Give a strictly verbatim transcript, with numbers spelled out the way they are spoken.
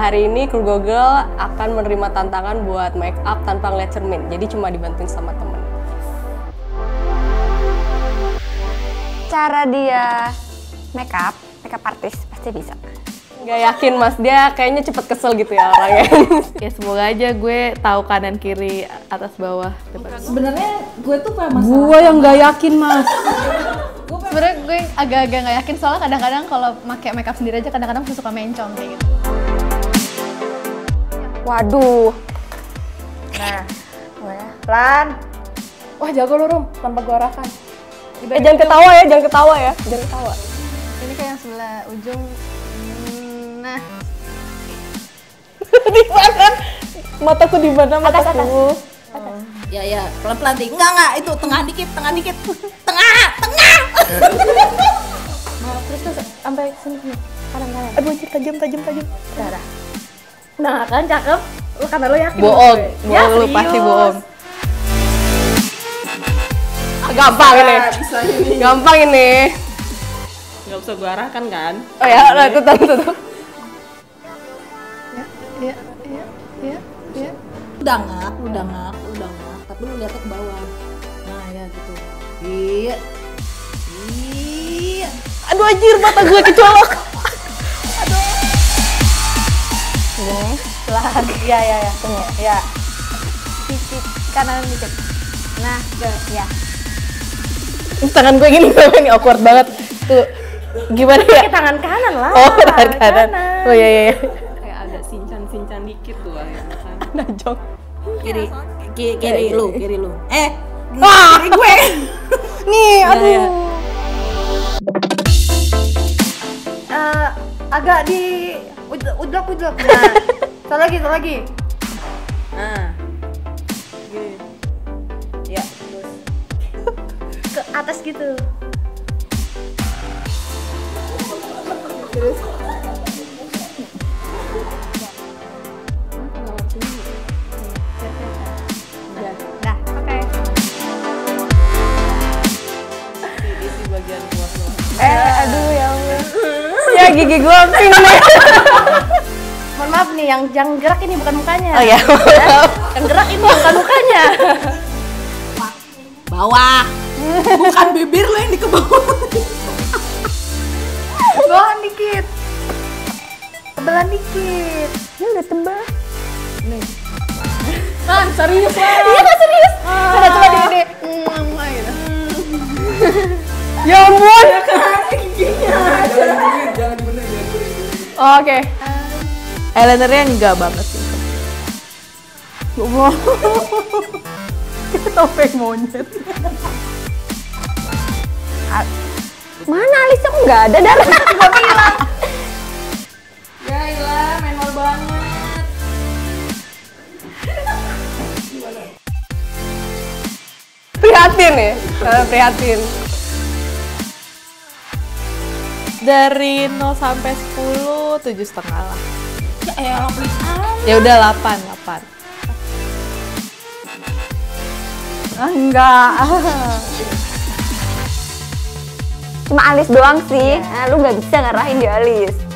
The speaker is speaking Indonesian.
hari ini Kru Google akan menerima tantangan buat make up tanpa ngeliat cermin. Jadi cuma dibantuin sama temen. Cara dia make up, make up artist pasti bisa. Gak yakin mas, dia kayaknya cepet kesel gitu ya orangnya. Ya semoga aja gue tahu kanan kiri atas bawah. Sebenarnya gue tuh punya masalah. Gue yang nggak yakin mas. Sebenarnya gue agak-agak nggak yakin soalnya kadang-kadang kalau pakai makeup sendiri aja kadang-kadang suka mencong kayak gitu. Waduh. Nah, gue pelan. Wah jago lu Rum, tanpa gua arahkan. Eh jangan ketawa ya, jangan ketawa ya, jangan ketawa. Ini kayak yang sebelah ujung. Nah, Di mana? Mataku di mana Atas, mataku? Ya ya, pelan-pelan deh. Enggak enggak, itu tengah dikit, tengah dikit. Tengah, tengah. Nah, terus terus sampai sini sini. Kanan kanan. Aduh anjir tajam tajam tajam. Dah, dah. Nah, kan cakep. Lu karena lu yakin. Bohong, Ya, bohong lu pasti serius. bohong. Ah, Gampang ini. Gampang ini. Nggak usah gue arahkan kan? Oh ya, udah tutup tutup. ya, ya, ya, ya. Udah ngak, udah ngak, udah ngak. Tapi lu lihatnya ke bawah. Nah, ya gitu. Iya. Iya. Aduh anjir mata gue kecolok. Gini, pelan. Ya ya ya, tunggu. Ya. Dikit kanan dikit. Nah, ya. Tangan gue gini ini awkward banget. Tuh. Gimana ya? Pakai tangan kanan lah. Oh, tangan kanan. Oh iya iya. iya. Kayak ada sincan-sincan dikit tuh akhirnya kan. Najong. Kiri, kiri, kiri lu, kiri lu. Eh, Wah, kiri gue. nih, aduh. ya. Eh, agak di udlok udlok. Nah, satu lagi, satu lagi. Nah. Gini. Ya, terus. Ke atas gitu. Nah, oke. Isi bagian buah lo. Eh, aduh ya Allah. Ya gigi gue pink nih. Mohon maaf nih, yang yang gerak ini bukan mukanya. Oh ya. Yang gerak ini bukan mukanya. Bawah. Bukan bibir lo yang di ke bawah. Bawahan dikit. Tebelan dikit. Ini udah tebal. Ah, serius lah. Iya kan serius? Coba coba di ini. Mwah, gitu. Ya ampun. Oh, oke. Eyelinernya enggak banget sih. Wow. Kita topeng monyet. Mana alisnya kok nggak ada darah? Tiba-tiba hilang. Ya ilah, menor banget. Prihatin ya, uh, prihatin. Dari nol sampai sepuluh, tujuh setengah lah. Ya elah, please. Ya udah delapan, delapan. Ah, enggak. Cuma alis doang sih. Nah, lu nggak bisa ngarahin di alis.